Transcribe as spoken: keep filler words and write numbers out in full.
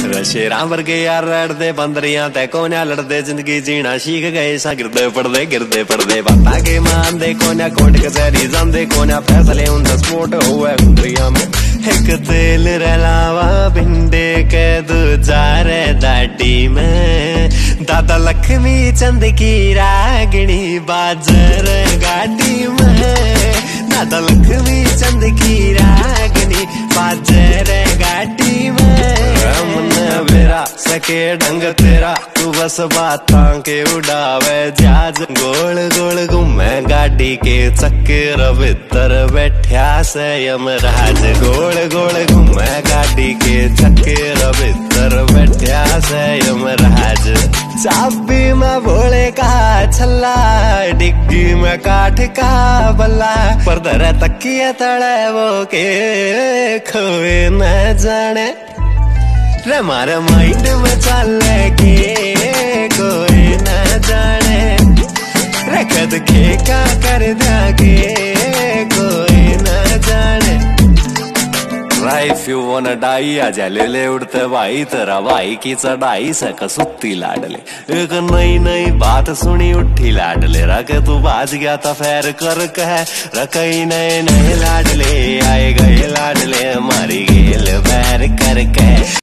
शेरां वर्गे यार लड़दे बंदरियां ते कोन्या लड़दे जिंदगी जीना सीख गए शागिर्दे पढ़दे गिरदे पढ़दे बाता के मानदे कोन्या कोर्ट कचहरी जांदे कोन्या फैसले उनका स्पोर्ट हुए गुंडरिया में एक तेल रलावा भिंडे के दूजा रे दाटी में दादा लक्ष्मी चंद की रागणी बाजर गाड़ी में दादा लक्ष्मी चंद की रागनी बाजर गाड़ी में मेरा सके ढंग तेरा तू बस बातां के उड़ावे जहाज गोल गोल घूमे गाड़ी के चक्कर भीतर बैठा से यमराज गोल गोल घूमे गाड़ी के चक्कर भीतर बैठा से यमराज चाबी में भोले का छल्ला डिग्गी में काठ का बल्ला पर दर तकिया तड़े वो के खोए न जाने रे मारे माइंड में चले के कोई न जाने रे कद के का कर दागे कोई न जाने If you wanna die आजा ले ले उड़ते भाई तेरा भाई की चढ़ाई से कसुत्ती लाडले एक नई नई बात सुनी उठी लाडले रखे तू बाज गया था फेर कर कह रकई नए नए लाडले आए गए लाडले मारी गेल बैर कर कह